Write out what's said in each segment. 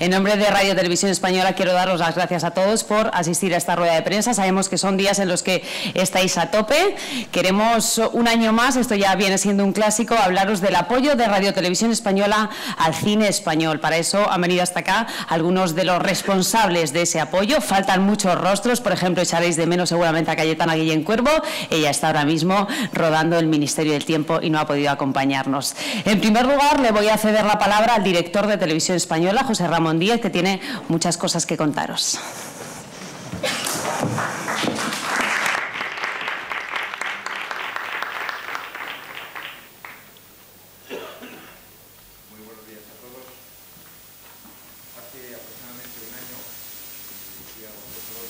En nombre de Radio Televisión Española quiero daros las gracias a todos por asistir a esta rueda de prensa. Sabemos que son días en los que estáis a tope. Queremos un año más, esto ya viene siendo un clásico, hablaros del apoyo de Radio Televisión Española al cine español. Para eso han venido hasta acá algunos de los responsables de ese apoyo. Faltan muchos rostros, por ejemplo, echaréis de menos seguramente a Cayetana Guillén Cuervo. Ella está ahora mismo rodando El Ministerio del Tiempo y no ha podido acompañarnos. En primer lugar, le voy a ceder la palabra al director de Televisión Española, José Ramón Díez, que tiene muchas cosas que contaros. Muy buenos días a todos. Hace aproximadamente un año, decía a vosotros,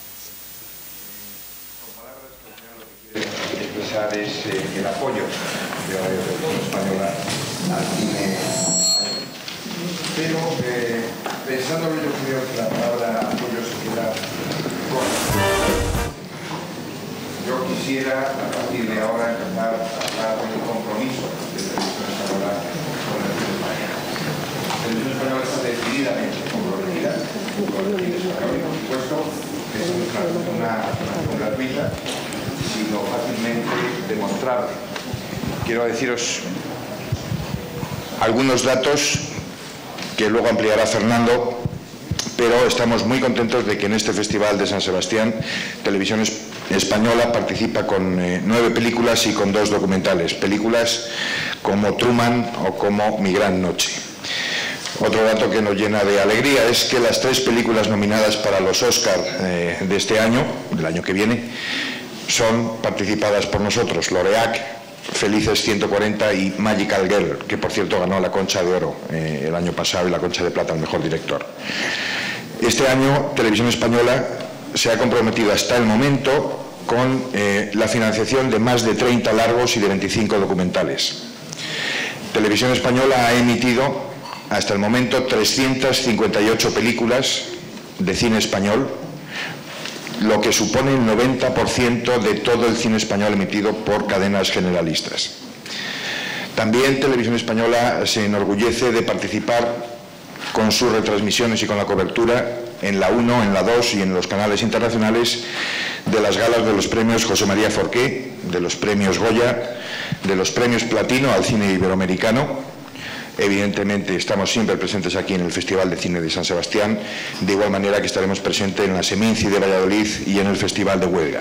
con palabras que al final lo que quiero expresar es el apoyo de Radio Televisión Española al cine español. Pero pensándolo, yo creo que la palabra apoyo se queda corta. Yo quisiera, a partir de ahora, empezar a hablar con el compromiso de Televisión Española con el cine español. Televisión Española está decididamente comprometida con el cine español y, por supuesto, es una acción gratuita, sino fácilmente demostrable. Quiero deciros algunos datos que luego ampliará Fernando, pero estamos muy contentos de que en este Festival de San Sebastián Televisión Española participa con 9 películas y con 2 documentales, películas como Truman o como Mi Gran Noche. Otro dato que nos llena de alegría es que las 3 películas nominadas para los Oscar de este año, del año que viene, son participadas por nosotros, Loreac, Felices 140 y Magical Girl, que por cierto ganó la Concha de Oro el año pasado y la Concha de Plata al mejor director. Este año Televisión Española se ha comprometido hasta el momento con la financiación de más de 30 largos y de 25 documentales. Televisión Española ha emitido hasta el momento 358 películas de cine español, lo que supone el 90% de todo el cine español emitido por cadenas generalistas. También Televisión Española se enorgullece de participar con sus retransmisiones y con la cobertura en la 1, en la 2 y en los canales internacionales de las galas de los premios José María Forqué, de los premios Goya, de los premios Platino al cine iberoamericano. Evidentemente estamos siempre presentes aquí en el Festival de Cine de San Sebastián, de igual manera que estaremos presentes en la Seminci de Valladolid y en el Festival de Huelva.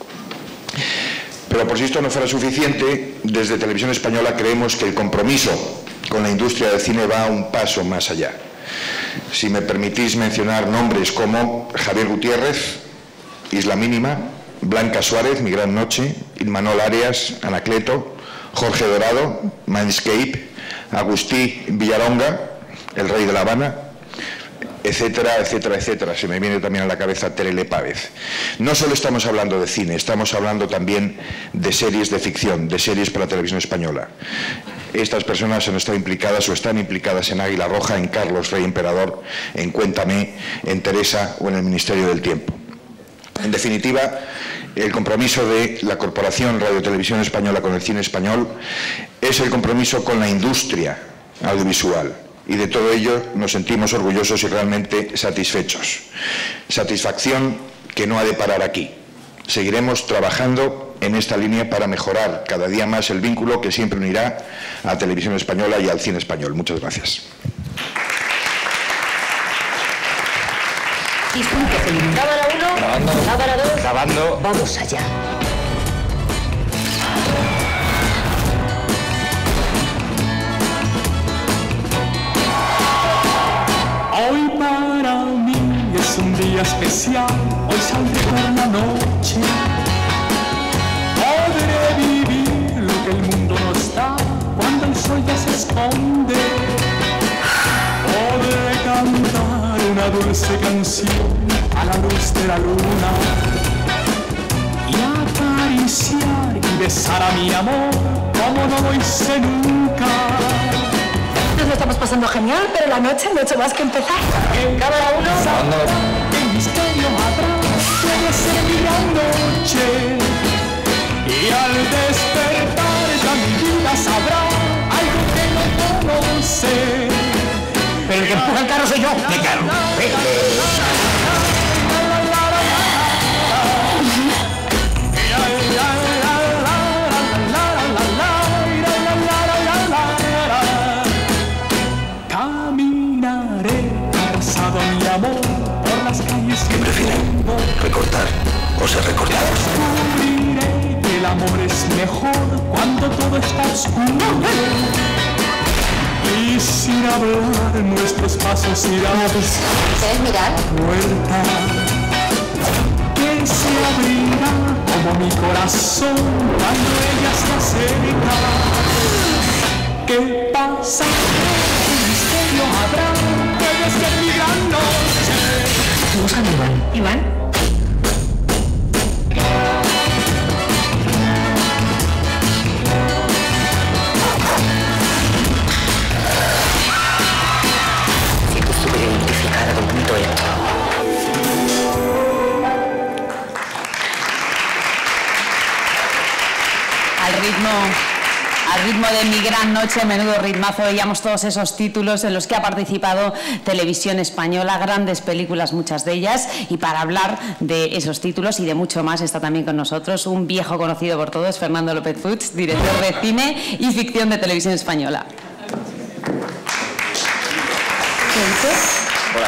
Pero por si esto no fuera suficiente, desde Televisión Española creemos que el compromiso con la industria del cine va un paso más allá. Si me permitís mencionar nombres como Javier Gutiérrez, Isla Mínima, Blanca Suárez, Mi Gran Noche, Imanol Arias, Anacleto, Jorge Dorado, Mindscape, Agustí Villaronga, El Rey de la Habana, etcétera, etcétera, etcétera. Se me viene también a la cabeza Terele Pávez. No solo estamos hablando de cine, estamos hablando también de series de ficción, de series para Televisión Española. Estas personas han estado implicadas o están implicadas en Águila Roja, en Carlos Rey Emperador, en Cuéntame, en Teresa o en el Ministerio del Tiempo. En definitiva, el compromiso de la Corporación Radio Televisión Española con el cine español es el compromiso con la industria audiovisual. Y de todo ello nos sentimos orgullosos y realmente satisfechos. Satisfacción que no ha de parar aquí. Seguiremos trabajando en esta línea para mejorar cada día más el vínculo que siempre unirá a Televisión Española y al cine español. Muchas gracias. Cámara 1, grabando. Cámara 2, grabando. Vamos allá. Hoy para mí es un día especial, hoy saldré por la noche. Podré vivir lo que el mundo no está cuando el sol ya se esconde. Podré cantar una dulce canción a la luz de la luna y acariciar y besar a mi amor como no lo hice nunca. Nos lo estamos pasando genial, pero la noche no ha hecho más que empezar. Cámara 1. ¿Qué misterio habrá? Puede ser mi gran noche. Y al despertar ya mi vida sabrá algo que no conoce. Pero el que el carro soy yo. ¿Qué carro? Caminaré abrazado a mi amor por las calles. ¿Qué prefieren? ¿Recortar o ser recortados? Descubriré que el amor es mejor cuando todo está oscuro. Y sin hablar nuestros pasos irán. ¿Quieres mirar? Puerta que se abrirá como mi corazón cuando ella está cerca. ¿Qué pasa? ¿Qué misterio habrá? Puede ser mi gran noche. Estoy buscando a Iván. ¿Iván? Siento súper identificada con punto E. Al ritmo de Mi Gran Noche, menudo ritmazo, veíamos todos esos títulos en los que ha participado Televisión Española, grandes películas, muchas de ellas, y para hablar de esos títulos y de mucho más está también con nosotros un viejo conocido por todos, Fernando López Puig, director de cine y ficción de Televisión Española. Hola,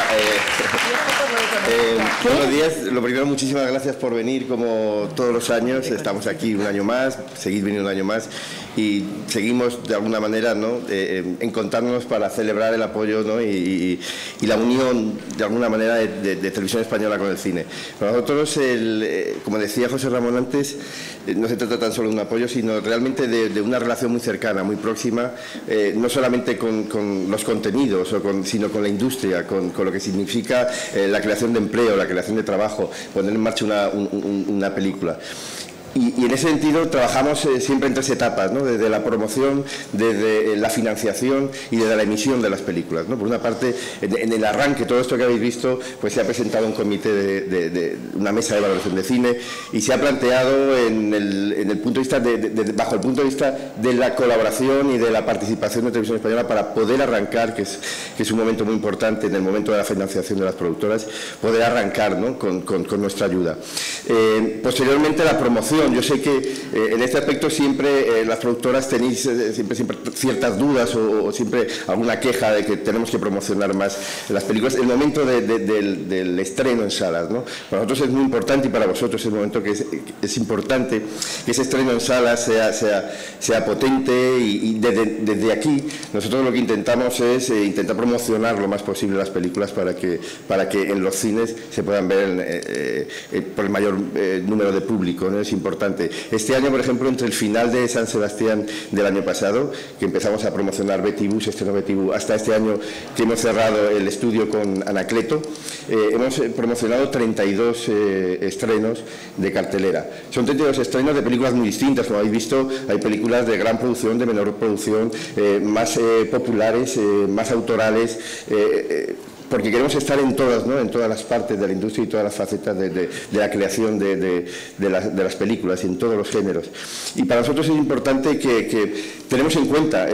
buenos días. Lo primero, muchísimas gracias por venir como todos los años. Estamos aquí un año más, seguid viniendo un año más y seguimos de alguna manera, ¿no?, encontrándonos para celebrar el apoyo, ¿no?, y la unión de alguna manera de Televisión Española con el cine. Para nosotros, como decía José Ramón antes, no se trata tan solo de un apoyo, sino realmente de una relación muy cercana, muy próxima, no solamente con los contenidos, sino con la industria, con lo que significa la creación de empleo, la creación de trabajo, poner en marcha una película. Y en ese sentido trabajamos siempre en tres etapas, ¿no?, desde la promoción, desde la financiación y desde la emisión de las películas, ¿no? Por una parte, en el arranque, todo esto que habéis visto, pues se ha presentado un comité de una mesa de valoración de cine y se ha planteado en el punto de vista bajo el punto de vista de la colaboración y de la participación de Televisión Española para poder arrancar, que es un momento muy importante en el momento de la financiación de las productoras, poder arrancar, ¿no?, con nuestra ayuda. Posteriormente, la promoción. Yo sé que en este aspecto siempre las productoras tenéis siempre ciertas dudas o siempre alguna queja de que tenemos que promocionar más las películas. El momento del estreno en salas, ¿no? Para nosotros es muy importante y para vosotros es el momento que es importante que ese estreno en salas sea potente y desde aquí nosotros lo que intentamos es intentar promocionar lo más posible las películas para que en los cines se puedan ver por el mayor número de público, ¿no? Es importante. Este año, por ejemplo, entre el final de San Sebastián del año pasado, que empezamos a promocionar Betty Boo, hasta este año que hemos cerrado el estudio con Anacleto, hemos promocionado 32 estrenos de cartelera. Son 32 estrenos de películas muy distintas, como habéis visto. Hay películas de gran producción, de menor producción, más populares, más autorales, porque queremos estar en todas, ¿no?, en todas las partes de la industria y todas las facetas de la creación de las películas y en todos los géneros. Y para nosotros es importante que tenemos en cuenta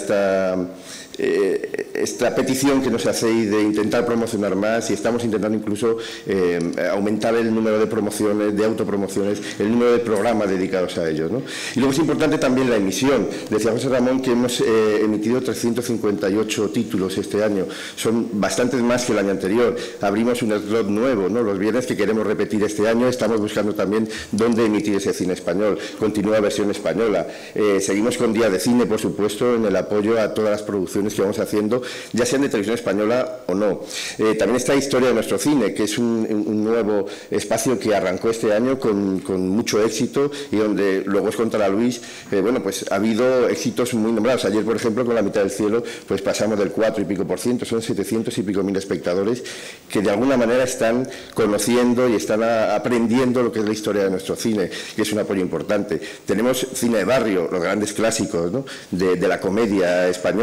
esta petición que nos hacéis de intentar promocionar más, y estamos intentando incluso aumentar el número de promociones, de autopromociones, el número de programas dedicados a ellos, ¿no? Y luego es importante también la emisión. Decía José Ramón que hemos emitido 358 títulos este año, son bastantes más que el año anterior. Abrimos un slot nuevo, ¿no?, los viernes, que queremos repetir este año. Estamos buscando también dónde emitir ese cine español. Continúa versión española. Seguimos con Día de Cine, por supuesto, en el apoyo a todas las producciones que vamos haciendo, ya sean de Televisión Española o no. También está Historia de nuestro cine, que es un nuevo espacio que arrancó este año con mucho éxito y donde luego es contra Luis, bueno, pues ha habido éxitos muy nombrados. Ayer, por ejemplo, con La mitad del cielo, pues pasamos del 4 y pico %, son 700 y pico mil espectadores que de alguna manera están conociendo y están aprendiendo lo que es la historia de nuestro cine, que es un apoyo importante. Tenemos cine de barrio, los grandes clásicos, ¿no?, de la comedia española.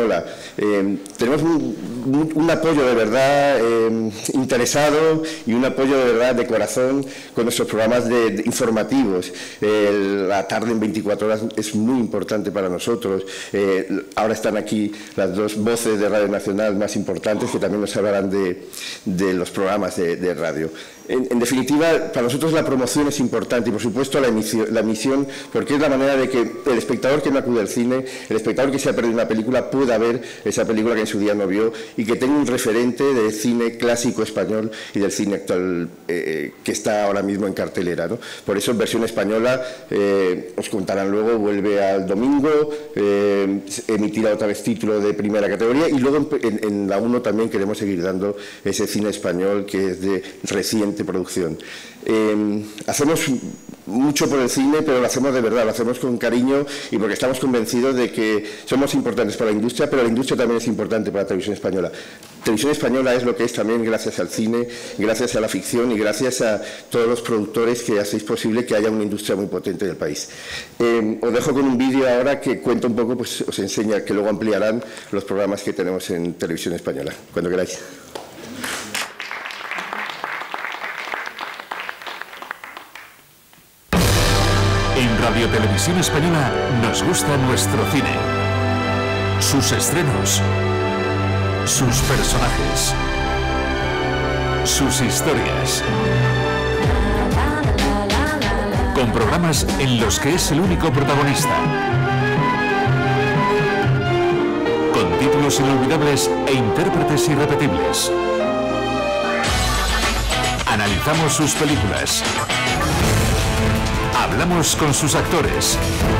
tenemos un apoyo de verdad interesado y un apoyo de verdad de corazón con nuestros programas informativos. La tarde en 24 horas es muy importante para nosotros. Ahora están aquí las dos voces de Radio Nacional más importantes que también nos hablarán de los programas de radio. En definitiva, para nosotros la promoción es importante y, por supuesto, la emisión, porque es la manera de que el espectador que no acude al cine, el espectador que se ha perdido una película, pueda ver esa película que en su día no vio y que tenga un referente de cine clásico español y del cine actual que está ahora mismo en cartelera, ¿no? Por eso, en versión española, os contarán luego, vuelve al domingo, emitirá otra vez título de primera categoría y luego en la 1 también queremos seguir dando ese cine español que es de reciente producción. Hacemos mucho por el cine, pero lo hacemos de verdad, lo hacemos con cariño y porque estamos convencidos de que somos importantes para la industria, pero la industria también es importante para la televisión española. Televisión española es lo que es también gracias al cine, gracias a la ficción y gracias a todos los productores que hacéis posible que haya una industria muy potente en el país. Os dejo con un vídeo ahora que cuenta un poco, pues os enseña, que luego ampliarán los programas que tenemos en televisión española, cuando queráis. En Radio Televisión Española nos gusta nuestro cine, sus estrenos, sus personajes, sus historias, con programas en los que es el único protagonista, con títulos inolvidables e intérpretes irrepetibles. Analizamos sus películas. Hablamos con sus actores,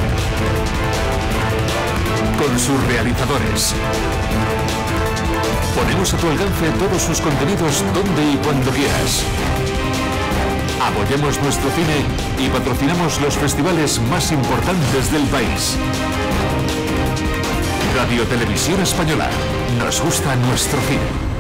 con sus realizadores. Ponemos a tu alcance todos sus contenidos donde y cuando quieras. Apoyamos nuestro cine y patrocinamos los festivales más importantes del país. Radio Televisión Española. Nos gusta nuestro cine.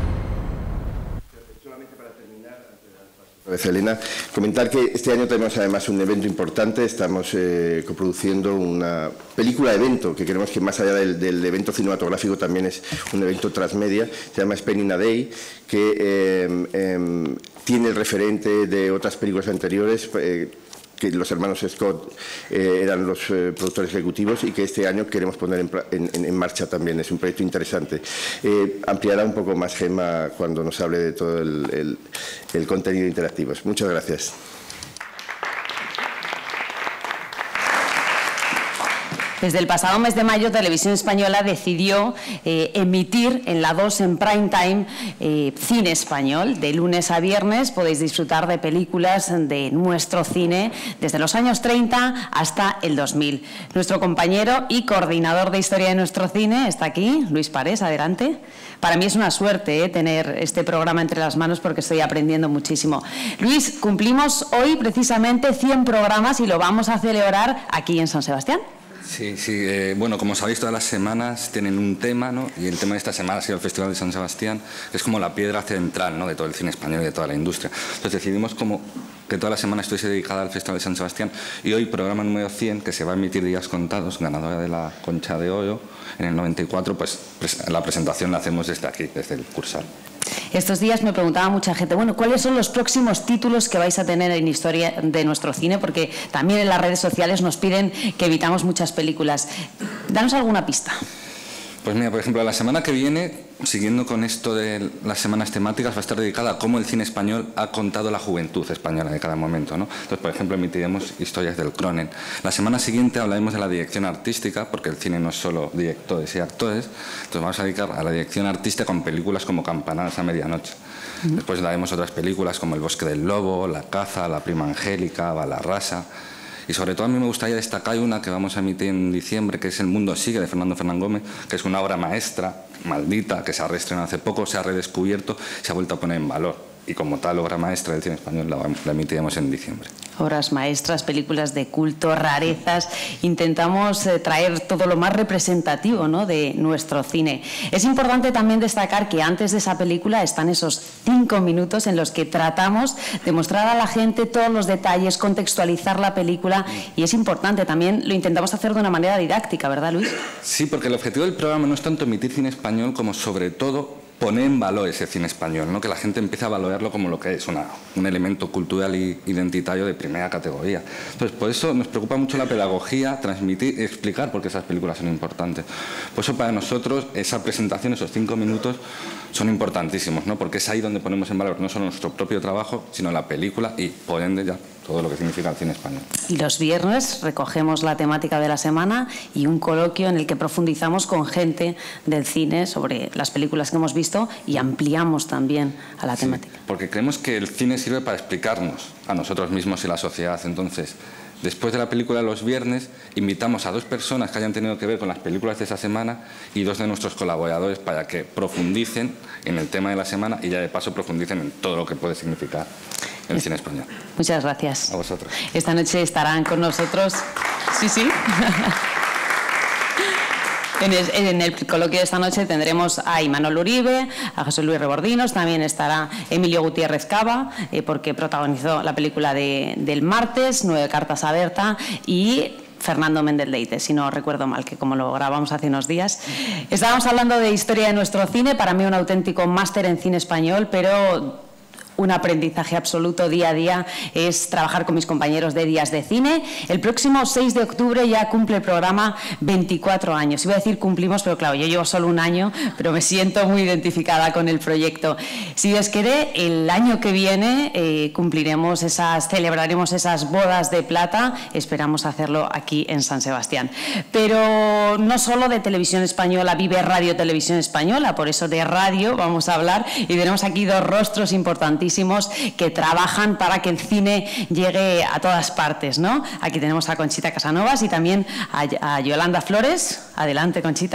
Elena, comentar que este año tenemos además un evento importante. Estamos coproduciendo una película evento que queremos que más allá del evento cinematográfico también es un evento transmedia. Se llama Spending a Day, que tiene el referente de otras películas anteriores, que los hermanos Scott eran los productores ejecutivos y que este año queremos poner en marcha también. Es un proyecto interesante. Ampliará un poco más Gemma cuando nos hable de todo el contenido interactivo. Muchas gracias. Desde el pasado mes de mayo, Televisión Española decidió emitir en la 2 en prime time cine español. De lunes a viernes podéis disfrutar de películas de nuestro cine desde los años 30 hasta el 2000. Nuestro compañero y coordinador de historia de nuestro cine está aquí, Luis Parés, adelante. Para mí es una suerte tener este programa entre las manos porque estoy aprendiendo muchísimo. Luis, cumplimos hoy precisamente 100 programas y lo vamos a celebrar aquí en San Sebastián. Sí, bueno, como sabéis, todas las semanas tienen un tema, ¿no? Y el tema de esta semana ha sido el Festival de San Sebastián, que es como la piedra central, ¿no?, de todo el cine español y de toda la industria. Entonces decidimos como que toda la semana estuviese dedicada al Festival de San Sebastián y hoy, programa número 100, que se va a emitir días contados, ganadora de la Concha de Oro en el 94, pues la presentación la hacemos desde aquí, desde el Cursal. Estos días me preguntaba mucha gente, bueno, ¿cuáles son los próximos títulos que vais a tener en historia de nuestro cine? Porque también en las redes sociales nos piden que evitamos muchas películas. Danos alguna pista. Pues mira, por ejemplo, la semana que viene, siguiendo con esto de las semanas temáticas, va a estar dedicada a cómo el cine español ha contado la juventud española de cada momento, ¿no? Entonces, por ejemplo, emitiremos historias del Cronen. La semana siguiente hablaremos de la dirección artística, porque el cine no es solo directores y actores. Entonces vamos a dedicar a la dirección artística con películas como Campanadas a medianoche. Después daremos otras películas como El bosque del lobo, La caza, La prima angélica, Balarrasa. Y sobre todo a mí me gustaría destacar una que vamos a emitir en diciembre, que es El mundo sigue, de Fernando Fernán Gómez, que es una obra maestra, maldita, que se ha reestrenado hace poco, se ha redescubierto, se ha vuelto a poner en valor. y como tal obra maestra del cine español la emitiremos en diciembre. Obras maestras, películas de culto, rarezas. Intentamos traer todo lo más representativo, ¿no?, de nuestro cine. Es importante también destacar que antes de esa película están esos 5 minutos en los que tratamos de mostrar a la gente todos los detalles, contextualizar la película, y es importante, también lo intentamos hacer de una manera didáctica, ¿verdad, Luis? Sí, porque el objetivo del programa no es tanto emitir cine español como sobre todo poner en valor ese cine español, ¿no?, que la gente empiece a valorarlo como lo que es, un elemento cultural e identitario de primera categoría. Entonces, por eso nos preocupa mucho la pedagogía, transmitir y explicar por qué esas películas son importantes. Por eso para nosotros esa presentación, esos 5 minutos, son importantísimos, ¿no?, porque es ahí donde ponemos en valor no solo nuestro propio trabajo, sino la película y, por ende, ya todo lo que significa el cine español. Y los viernes recogemos la temática de la semana y un coloquio en el que profundizamos con gente del cine sobre las películas que hemos visto y ampliamos también a la temática. Porque creemos que el cine sirve para explicarnos a nosotros mismos y la sociedad. Entonces, después de la película los viernes, invitamos a 2 personas que hayan tenido que ver con las películas de esa semana y 2 de nuestros colaboradores para que profundicen en el tema de la semana y ya de paso profundicen en todo lo que puede significar el cine español. Muchas gracias. A vosotros. Esta noche estarán con nosotros... Sí. En el coloquio de esta noche tendremos a Imanol Uribe, a José Luis Rebordinos, también estará Emilio Gutiérrez Cava, porque protagonizó la película del martes, 9 cartas a Berta, y Fernando Méndez Leite, si no recuerdo mal, que como lo grabamos hace unos días. Estábamos hablando de historia de nuestro cine, para mí un auténtico máster en cine español, pero un aprendizaje absoluto día a día es trabajar con mis compañeros de Días de Cine. El próximo 6 de octubre ya cumple el programa 24 años. Iba a decir cumplimos, pero claro, yo llevo solo un año, pero me siento muy identificada con el proyecto. Si Dios quiere, el año que viene celebraremos esas bodas de plata. Esperamos hacerlo aquí en San Sebastián. Pero no solo de Televisión Española vive Radio Televisión Española, por eso de radio vamos a hablar, y tenemos aquí 2 rostros importantísimos que trabajan para que el cine llegue a todas partes, ¿no? Aquí tenemos a Conchita Casanovas y también a Yolanda Flores. Adelante, Conchita.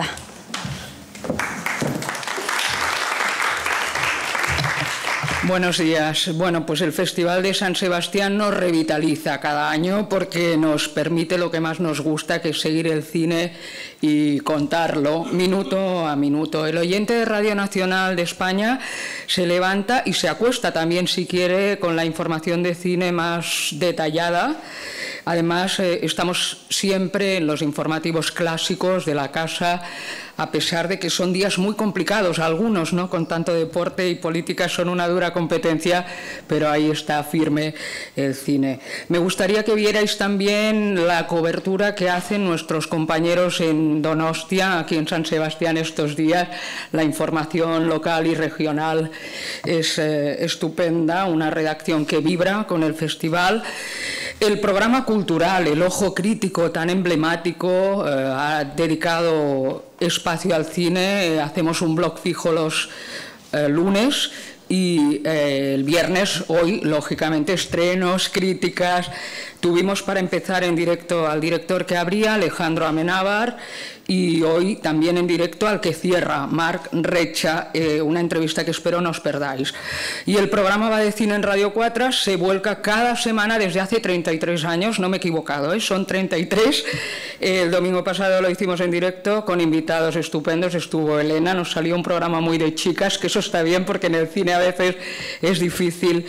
Buenos días. Bueno, pues el Festival de San Sebastián nos revitaliza cada año porque nos permite lo que más nos gusta, que es seguir el cine y contarlo minuto a minuto. El oyente de Radio Nacional de España se levanta y se acuesta también, si quiere, con la información de cine más detallada. Además, estamos siempre en los informativos clásicos de la casa, a pesar de que son días muy complicados, algunos, ¿no?, con tanto deporte y política son una dura competencia, pero ahí está firme el cine. Me gustaría que vierais también la cobertura que hacen nuestros compañeros en Donostia, aquí en San Sebastián estos días. La información local y regional es estupenda, una redacción que vibra con el festival. El programa cultural, El Ojo Crítico, tan emblemático, ha dedicado espacio al cine. Hacemos un blog fijo los lunes y el viernes, hoy, lógicamente, estrenos, críticas. Tuvimos para empezar en directo al director que abría, Alejandro Amenábar, y hoy también en directo al que cierra, Marc Recha, una entrevista que espero no os perdáis. Y el programa Va de Cine en Radio 4 se vuelca cada semana desde hace 33 años, no me he equivocado, son 33. El domingo pasado lo hicimos en directo con invitados estupendos, estuvo Elena, nos salió un programa muy de chicas, que eso está bien porque en el cine a veces es difícil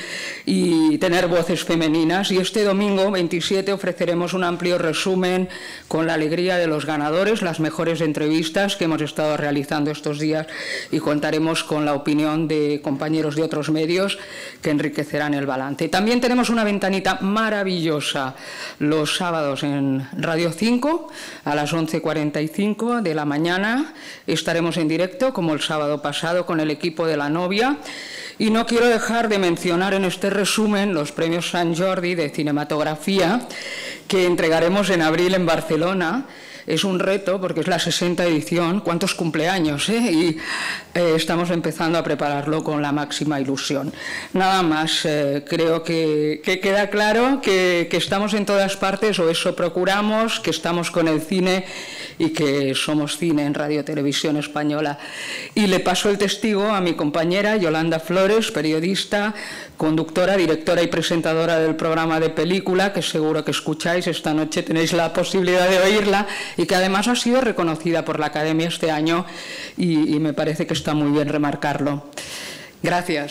y tener voces femeninas. Y este domingo 27 ofreceremos un amplio resumen con la alegría de los ganadores, las mejores entrevistas que hemos estado realizando estos días, y contaremos con la opinión de compañeros de otros medios que enriquecerán el balance. También tenemos una ventanita maravillosa los sábados en Radio 5 a las 11:45 de la mañana. Estaremos en directo, como el sábado pasado, con el equipo de La Novia. Y no quiero dejar de mencionar en este resumen los premios Sant Jordi de cinematografía que entregaremos en abril en Barcelona. Es un reto porque es la 60ª edición. ¿Cuántos cumpleaños? Y estamos empezando a prepararlo con la máxima ilusión. Nada más, creo que queda claro que estamos en todas partes, o eso procuramos, que estamos con el cine y que somos cine en Radio Televisión Española. Y le paso el testigo a mi compañera Yolanda Flores, periodista, conductora, directora y presentadora del programa de película, que seguro que escucháis, esta noche tenéis la posibilidad de oírla, y que además ha sido reconocida por la Academia este año, y me parece que está muy bien remarcarlo. Gracias.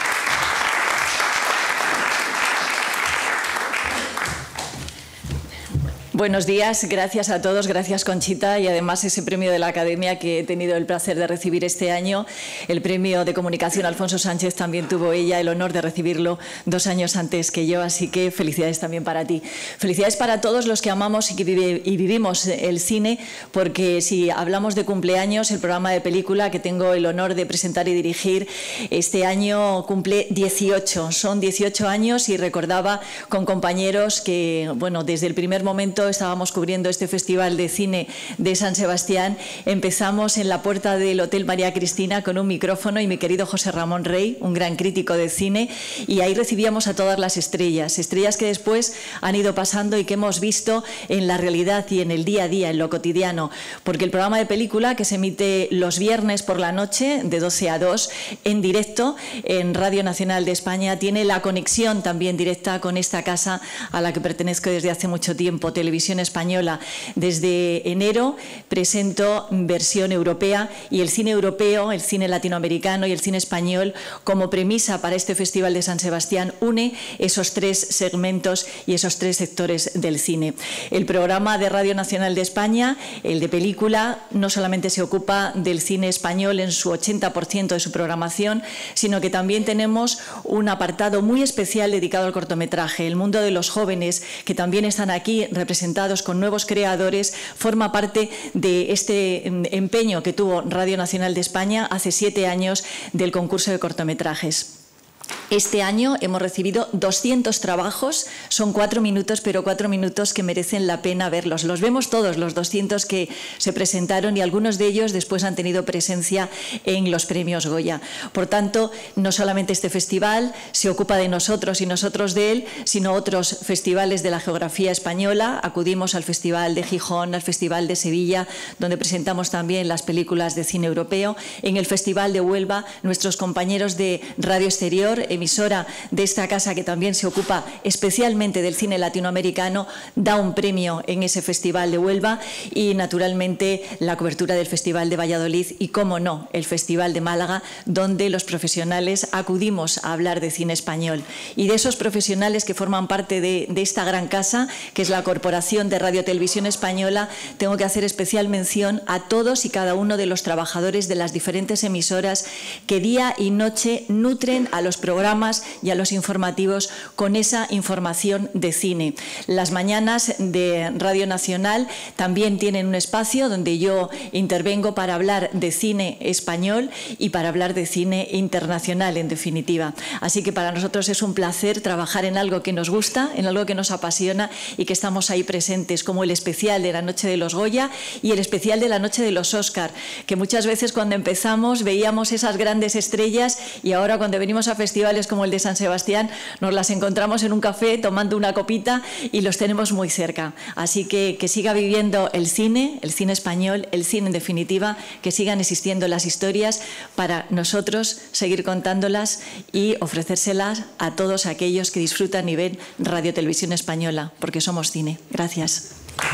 Buenos días, gracias a todos, gracias Conchita, y además ese premio de la Academia que he tenido el placer de recibir este año, el premio de comunicación Alfonso Sánchez, también tuvo ella el honor de recibirlo 2 años antes que yo, así que felicidades también para ti. Felicidades para todos los que amamos y vivimos el cine, porque si hablamos de cumpleaños, el programa de película que tengo el honor de presentar y dirigir este año cumple 18, son 18 años, y recordaba con compañeros que, bueno, desde el primer momento estábamos cubriendo este Festival de Cine de San Sebastián. Empezamos en la puerta del Hotel María Cristina con un micrófono y mi querido José Ramón Rey, un gran crítico de cine, y ahí recibíamos a todas las estrellas, estrellas que después han ido pasando y que hemos visto en la realidad y en el día a día, en lo cotidiano, porque el programa de película que se emite los viernes por la noche de 12 a 2 en directo en Radio Nacional de España tiene la conexión también directa con esta casa a la que pertenezco desde hace mucho tiempo, Televisión Española. Desde enero presento versión europea, y el cine europeo, el cine latinoamericano y el cine español como premisa para este Festival de San Sebastián une esos 3 segmentos y esos 3 sectores del cine. El programa de Radio Nacional de España, el de película, no solamente se ocupa del cine español en su 80% de su programación, sino que también tenemos un apartado muy especial dedicado al cortometraje. El mundo de los jóvenes, que también están aquí representados con nuevos creadores, forma parte de este empeño que tuvo Radio Nacional de España hace 7 años del concurso de cortometrajes. Este año hemos recibido 200 trabajos, son 4 minutos, pero 4 minutos que merecen la pena verlos. Los vemos todos, los 200 que se presentaron, y algunos de ellos después han tenido presencia en los premios Goya. Por tanto, no solamente este festival se ocupa de nosotros y nosotros de él, sino otros festivales de la geografía española. Acudimos al Festival de Gijón, al Festival de Sevilla, donde presentamos también las películas de cine europeo. En el Festival de Huelva, nuestros compañeros de Radio Exterior, emisora de esta casa que también se ocupa especialmente del cine latinoamericano, da un premio en ese Festival de Huelva, y naturalmente la cobertura del Festival de Valladolid y, cómo no, el Festival de Málaga, donde los profesionales acudimos a hablar de cine español. Y de esos profesionales que forman parte de esta gran casa, que es la Corporación de Radio Televisión Española, tengo que hacer especial mención a todos y cada uno de los trabajadores de las diferentes emisoras que día y noche nutren a los programas y a los informativos con esa información de cine. Las mañanas de Radio Nacional también tienen un espacio donde yo intervengo para hablar de cine español y para hablar de cine internacional, en definitiva. Así que para nosotros es un placer trabajar en algo que nos gusta, en algo que nos apasiona, y que estamos ahí presentes, como el especial de la Noche de los Goya y el especial de la Noche de los Óscar, que muchas veces cuando empezamos veíamos esas grandes estrellas, y ahora cuando venimos a festivales como el de San Sebastián nos las encontramos en un café tomando una copita y los tenemos muy cerca. Así que siga viviendo el cine español, el cine en definitiva, que sigan existiendo las historias para nosotros seguir contándolas y ofrecérselas a todos aquellos que disfrutan y ven Radio Televisión Española, porque somos cine. Gracias.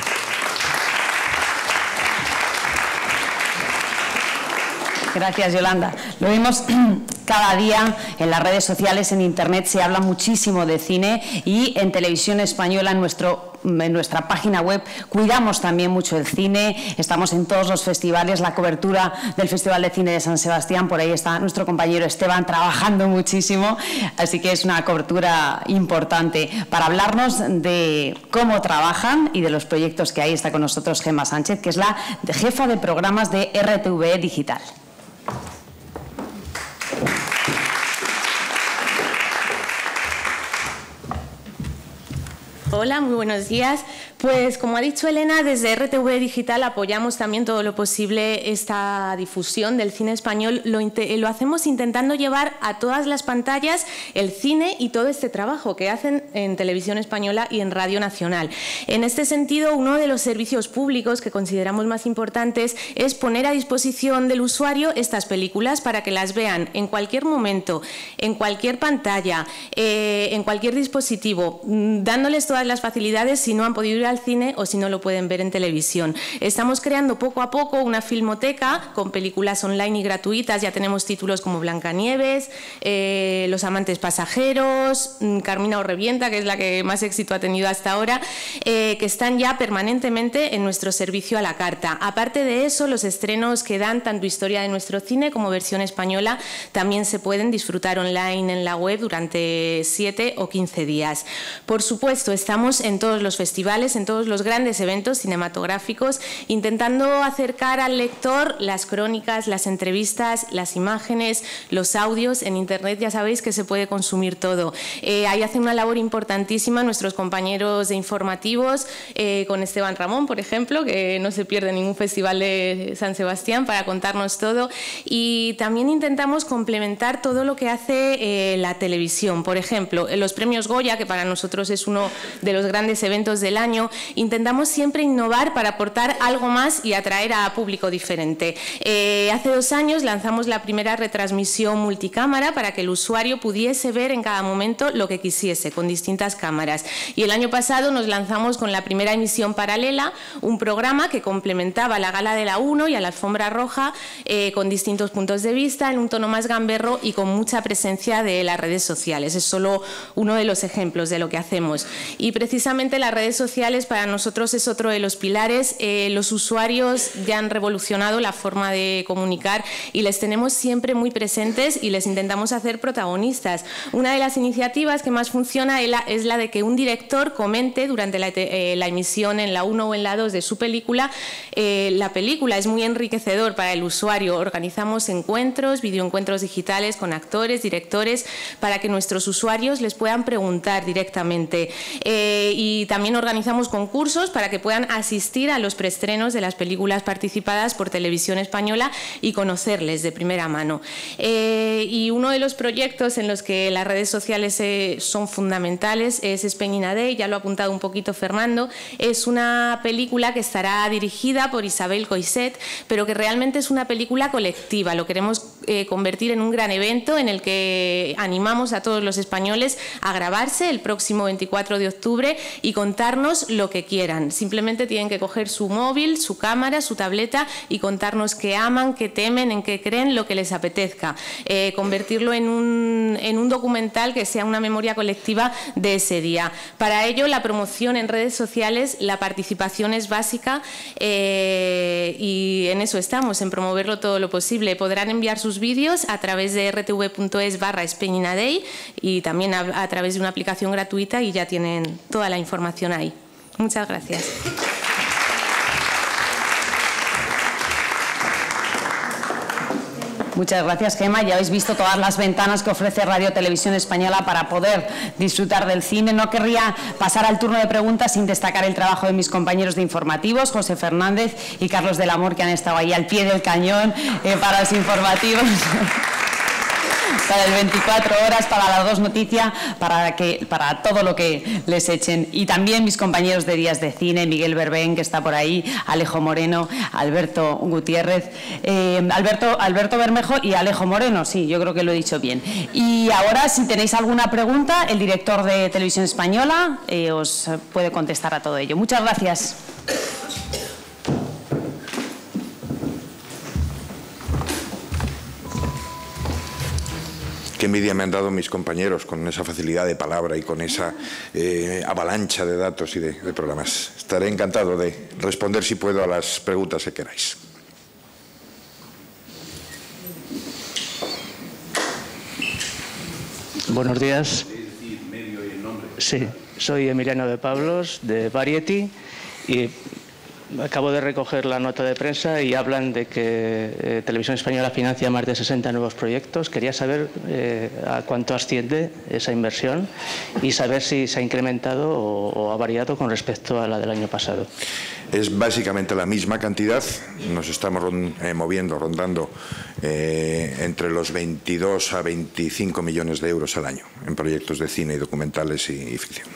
Gracias, Yolanda. Lo vimos cada día en las redes sociales, en Internet, se habla muchísimo de cine, y en Televisión Española, en nuestra página web, cuidamos también mucho el cine. Estamos en todos los festivales, la cobertura del Festival de Cine de San Sebastián, por ahí está nuestro compañero Esteban trabajando muchísimo, así que es una cobertura importante. Para hablarnos de cómo trabajan y de los proyectos que hay, está con nosotros Gemma Sánchez, que es la jefa de programas de RTV Digital. Hola, muy buenos días. Pues como ha dicho Elena, desde RTV Digital apoyamos también todo lo posible esta difusión del cine español. Lo hacemos intentando llevar a todas las pantallas el cine y todo este trabajo que hacen en Televisión Española y en Radio Nacional. En este sentido, uno de los servicios públicos que consideramos más importantes es poner a disposición del usuario estas películas para que las vean en cualquier momento, en cualquier pantalla, en cualquier dispositivo, dándoles todas las facilidades si no han podido ir al cine o si no lo pueden ver en televisión. Estamos creando poco a poco una filmoteca con películas online y gratuitas. Ya tenemos títulos como Blancanieves, Los amantes pasajeros, Carmina o Revienta, que es la que más éxito ha tenido hasta ahora, que están ya permanentemente en nuestro servicio a la carta. Aparte de eso, los estrenos que dan tanto Historia de nuestro cine como versión española también se pueden disfrutar online en la web durante 7 o 15 días. Por supuesto, estamos en todos los festivales, en todos los grandes eventos cinematográficos, intentando acercar al lector las crónicas, las entrevistas, las imágenes, los audios. En Internet ya sabéis que se puede consumir todo. Ahí hacen una labor importantísima nuestros compañeros de informativos, con Esteban Ramón, por ejemplo, que no se pierde ningún festival de San Sebastián para contarnos todo. Y también intentamos complementar todo lo que hace la televisión. Por ejemplo, los premios Goya, que para nosotros es uno de los grandes eventos del año, intentamos siempre innovar para aportar algo más y atraer a público diferente. Hace 2 años lanzamos la primera retransmisión multicámara para que el usuario pudiese ver en cada momento lo que quisiese, con distintas cámaras. Y el año pasado nos lanzamos con la primera emisión paralela, un programa que complementaba la Gala de la 1 y a la Alfombra Roja, con distintos puntos de vista, en un tono más gamberro y con mucha presencia de las redes sociales. Es solo uno de los ejemplos de lo que hacemos. Y precisamente las redes sociales para nosotros es otro de los pilares. Los usuarios ya han revolucionado la forma de comunicar y les tenemos siempre muy presentes y les intentamos hacer protagonistas. Una de las iniciativas que más funciona es la de que un director comente durante la emisión en la 1 o en la 2 de su película. La película es muy enriquecedor para el usuario. Organizamos encuentros, videoencuentros digitales con actores, directores, para que nuestros usuarios les puedan preguntar directamente. Y también organizamos concursos para que puedan asistir a los preestrenos de las películas participadas por Televisión Española y conocerles de primera mano. Y uno de los proyectos en los que las redes sociales son fundamentales es Spain in a Day. Ya lo ha apuntado un poquito Fernando. Es una película que estará dirigida por Isabel Coixet, pero que realmente es una película colectiva. Lo queremos convertir en un gran evento en el que animamos a todos los españoles a grabarse el próximo 24 de octubre y contarnos lo que quieran. Simplemente tienen que coger su móvil, su cámara, su tableta y contarnos qué aman, qué temen, en qué creen, lo que les apetezca. Convertirlo en un documental que sea una memoria colectiva de ese día. Para ello, la promoción en redes sociales, la participación es básica, y en eso estamos, en promoverlo todo lo posible. Podrán enviar sus vídeos a través de rtv.es/Spain in a Day y también a través de una aplicación gratuita y ya tienen toda la información ahí. Muchas gracias. Muchas gracias, Gemma. Ya habéis visto todas las ventanas que ofrece Radio Televisión Española para poder disfrutar del cine. No querría pasar al turno de preguntas sin destacar el trabajo de mis compañeros de informativos, José Fernández y Carlos del Amor, que han estado ahí al pie del cañón para los informativos. Para el 24 horas, para las 2 Noticias, para todo lo que les echen. Y también mis compañeros de Días de Cine, Miguel Berbén, que está por ahí, Alejo Moreno, Alberto Gutiérrez, Alberto Bermejo y Alejo Moreno, sí, yo creo que lo he dicho bien. Y ahora, si tenéis alguna pregunta, el director de Televisión Española os puede contestar a todo ello. Muchas gracias. Qué envidia me han dado mis compañeros con esa facilidad de palabra y con esa avalancha de datos y de programas. Estaré encantado de responder, si puedo, a las preguntas que queráis. Buenos días. Sí, soy Emiliano de Pablos, de Variety, y acabo de recoger la nota de prensa y hablan de que Televisión Española financia más de 60 nuevos proyectos. Quería saber a cuánto asciende esa inversión y saber si se ha incrementado o ha variado con respecto a la del año pasado. Es básicamente la misma cantidad. Nos estamos rondando entre los 22 a 25 millones de euros al año en proyectos de cine y documentales y ficción.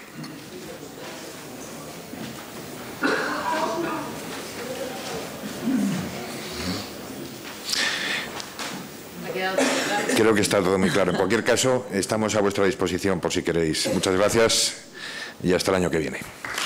Creo que está todo muy claro. En cualquier caso, estamos a vuestra disposición por si queréis. Muchas gracias y hasta el año que viene.